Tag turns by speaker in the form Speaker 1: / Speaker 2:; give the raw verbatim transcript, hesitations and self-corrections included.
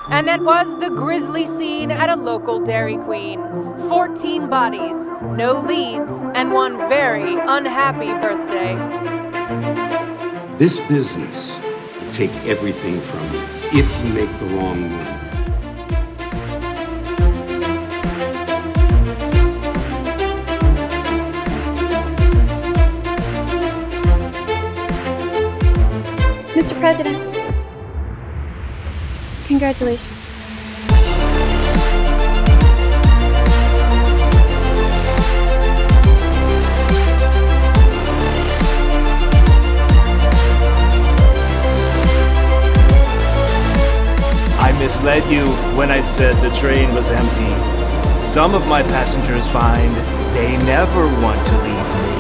Speaker 1: And that was the grisly scene at a local Dairy Queen. Fourteen bodies, no leads, and one very unhappy birthday.
Speaker 2: This business will take everything from you if you make the wrong move.
Speaker 3: Mister President, congratulations.
Speaker 4: I misled you when I said the train was empty. Some of my passengers find they never want to leave me.